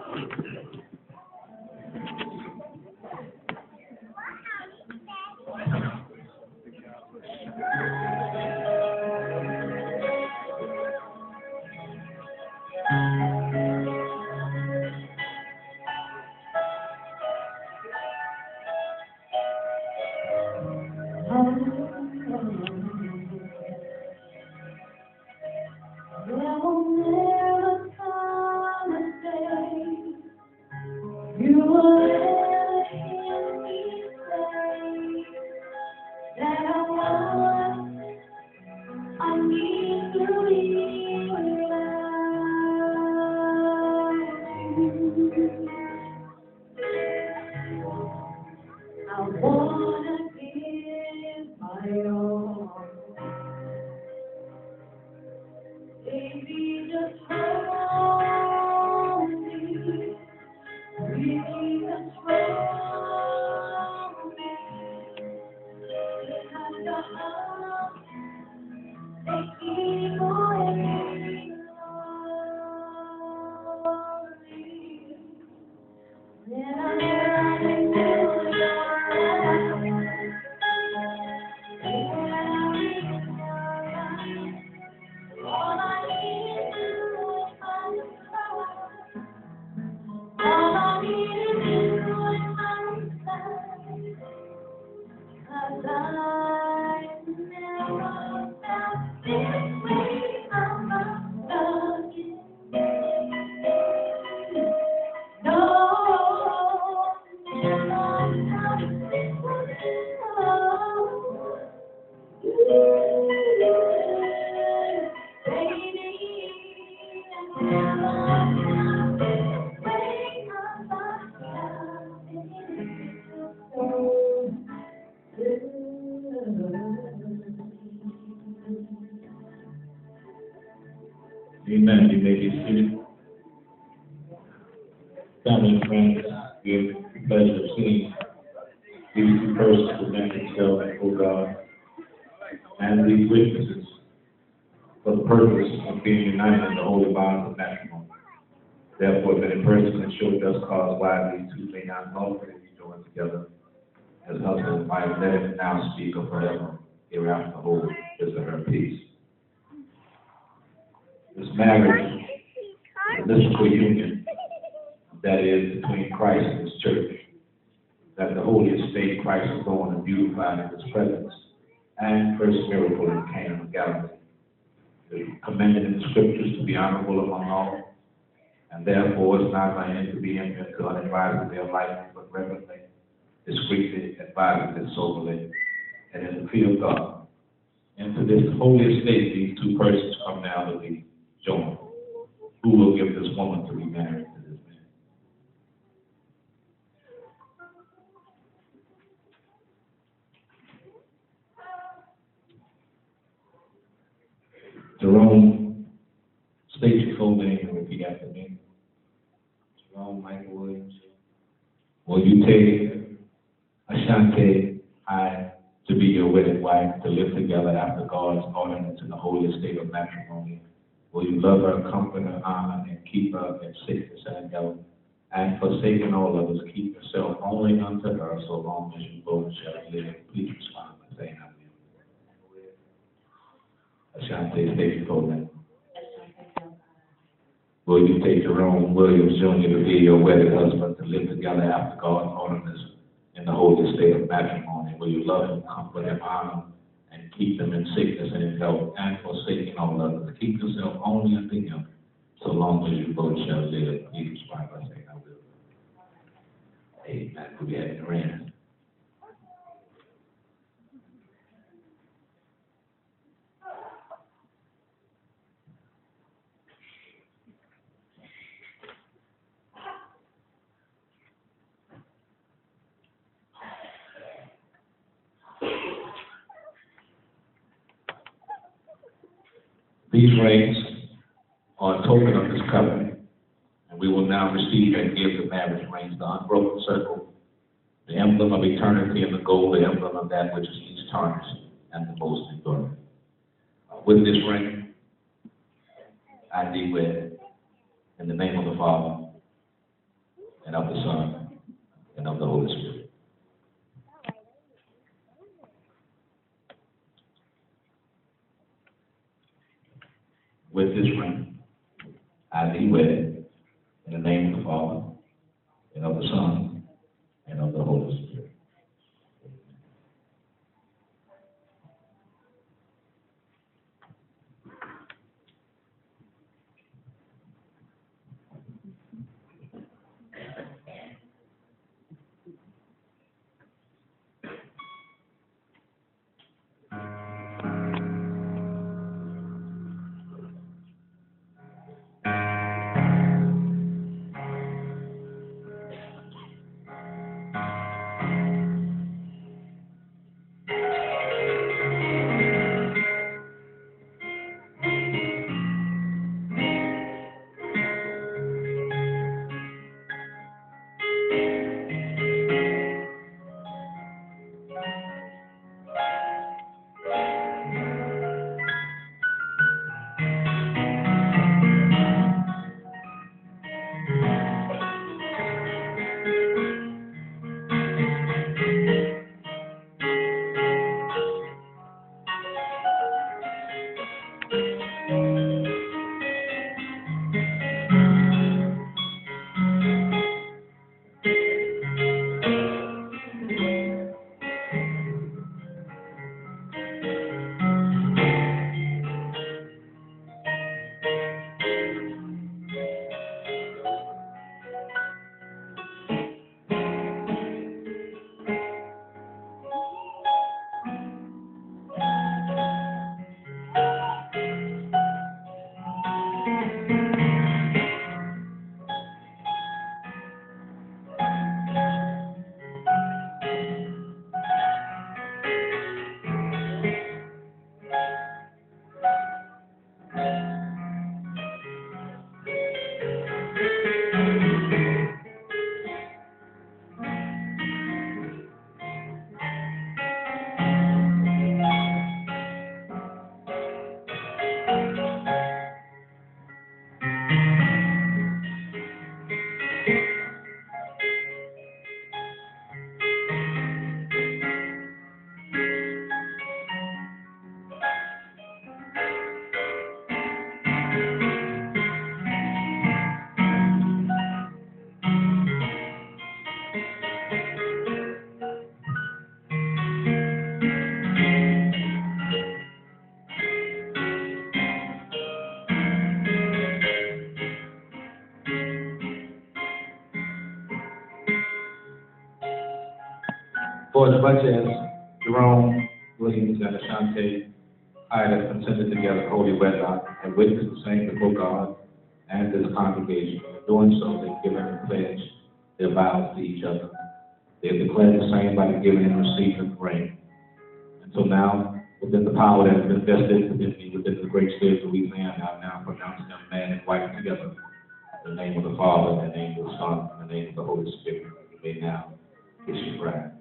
Amen. You may be seated. Family and friends, we have the pleasure of seeing these two persons present themselves before God and these witnesses for the purpose of being united in the holy bonds of matrimony. Therefore, many persons have showed us cause why these two may not lawfully be joined together as husband and wife. Let him now speak of forever, hereafter hold his or her peace. This marriage is a mystical union that is between Christ and His church, that the holy estate Christ is born and beautified in His presence, and first miracle in Cana of Galilee. It is commended in the scriptures to be honorable among all, and therefore is not by any to be entered into unadvisedly or lightly, but reverently, discreetly, advisedly, soberly, and in the fear of God. Into this holy estate, these two persons come now to be joined. Who will give this woman to be married to this man? Jerome, state your full name and repeat after me. Jerome Michael Williams. Will you take Ashante, I, to be your wedded wife, to live together after God's ordinance in the holy estate of matrimony? Will you love her, comfort her, honor, and keep her in sickness and health, and forsaking all others, keep yourself only unto her so long as you both shall live? Please respond by saying amen. Ashante, state your full name. Will you take Jerome Williams Jr. to be your wedded husband, to live together after God's ordinance in the holy state of matrimony? Will you love him, comfort him, honor, and keep them in sickness and in health, and forsaking all others? Keep yourself only unto him, so long as you both shall live. Please respond by saying, I will. Amen. Could we have it around? These rings are a token of this covenant, and we will now receive and give the marriage rings, the unbroken circle, the emblem of eternity, and the gold, the emblem of that which is least tarnished and the most enduring. With this ring, I thee wed, in the name of the Father, and of the Son, and of the Holy Spirit. With this ring, I thee wed, in the name of the Father, and of the Son, and of the Holy Spirit. For as much as Jerome, Williams, and Ashante Hyde have consented together holy wedlock and witnessed the same before God and this congregation, in doing so, they've given and pledged their vows to each other. They have declared the same by the giving and receiving of the ring. And so now, within the power that has been vested within me, within the great state of Louisiana, I'm now pronouncing them man and wife together. In the name of the Father, in the name of the Son, in the name of the Holy Spirit. You may now kiss your bride.